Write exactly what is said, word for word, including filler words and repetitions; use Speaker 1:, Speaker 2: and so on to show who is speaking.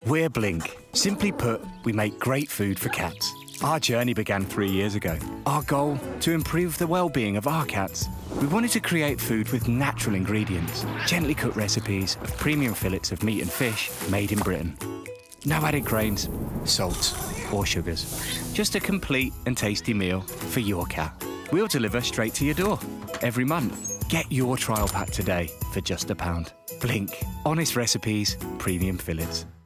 Speaker 1: We're Blink. Simply put, we make great food for cats. Our journey began three years ago. Our goal, to improve the well-being of our cats. We wanted to create food with natural ingredients, gently cooked recipes of premium fillets of meat and fish made in Britain. No added grains, salts or sugars. Just a complete and tasty meal for your cat. We'll deliver straight to your door every month. Get your trial pack today for just a pound. Blink. Honest recipes, premium fillets.